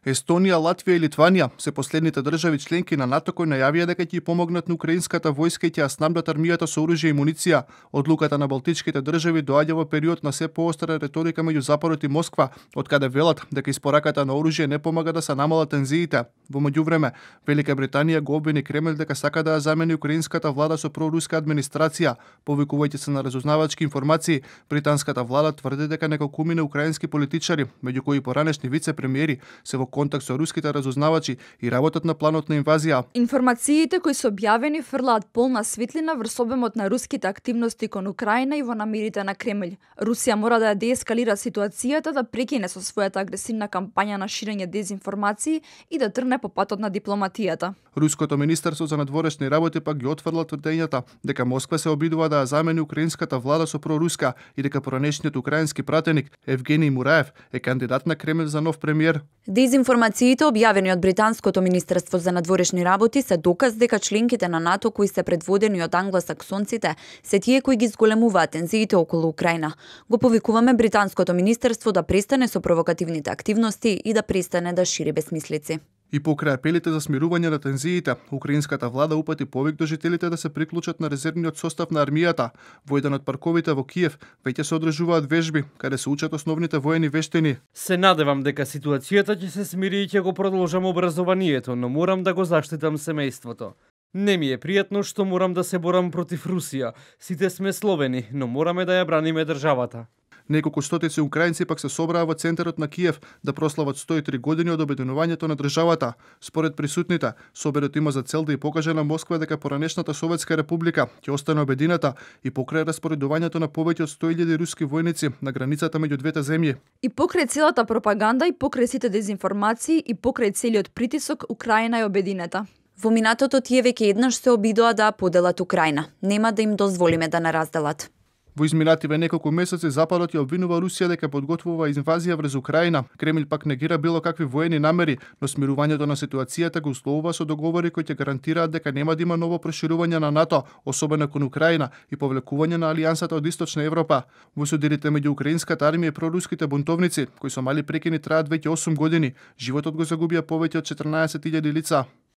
Естонија, Латвија и Литванија се последните држави членки на НАТО кои најавија дека ќе помогнат на украинската војска и ќе ја снабдат армијата со оружје и муниција. Одлуката на балтичките држави доаѓа во период на се поостра реторика меѓу Западот и Москва, од каде велат дека испораката на оружје не помага да се намалат тензиите. Во меѓувреме, Велика Британија го обвини Кремљ дека сака да ја замени украинската влада со проруска администрација. Повикувајќи се на разузнавачки информации, британската влада тврди дека неколкумина украински политичари, меѓу кои поранешни вице-премиери, се во контакт со руските разузнавачи и работат на планот на инвазија. Информациите кои се објавени фрлаат полна светлина врз обемот на руските активности кон Украина и во намерите на Кремљ. Русија мора да ја деескалира ситуацијата, да прекине со својата агресивна кампања на ширење дезинформации и да трне по патот на дипломатијата. Руското министерство за надворешни работи пак ги отфрла тврдењата дека Москва се обидува да ја замени украинската влада со проруска и дека поранешниот украински пратеник Евгений Мураев е кандидат на Кремљ за нов премиер. Дезинформациите објавени од британското министерство за надворешни работи се доказ дека членките на НАТО кои се предводени од англосаксонците се тие кои ги зголемуваат тензиите околу Украина. Го повикуваме британското министерство да престане со провокативните активности и да престане да шири безмислици. И покрај апелите за смирување на тензиите, украинската влада упати повик до жителите да се приклучат на резервниот состав на армијата. Во еден од парковите во Киев веќе се одржуваат вежби, каде се учат основните воени вештини. Се надевам дека ситуацијата ќе се смири и ќе го продолжам образованието, но морам да го заштитам семејството. Не ми е пријатно што морам да се борам против Русија. Сите сме словени, но мораме да ја браниме државата. Неколку стотици украинци пак се собраа во центарот на Киев да прослават 103 години од обединувањето на државата. Според присутните, соборот има за цел да ја покаже на Москва дека поранешната Советска република ќе остане обединета и покрај распоредувањето на повеќе од 100.000 руски војници на границата меѓу двете земји. И покрај целата пропаганда, и покрај сите дезинформации, и покрај целиот притисок, Украина е обединета. Во минатото тие веќе еднаш се обидоа да поделат Украина. Нема да им дозволиме да не разделат. Во изминативе неколку месеци Западот ја обвинува Русија дека подготвува инвазија врз Украина. Кремљ пак негира било какви воени намери, но смирувањето на ситуацијата го условува со договори кои ќе гарантираат дека нема да има ново проширување на НАТО, особено кон Украина, и повлекување на алијансата од Источна Европа. Во судирите меѓу украинската армија и проруските бунтовници, кои со мали прекини траат веќе 8 години, животот го загубија повеќе од 14.000 лица.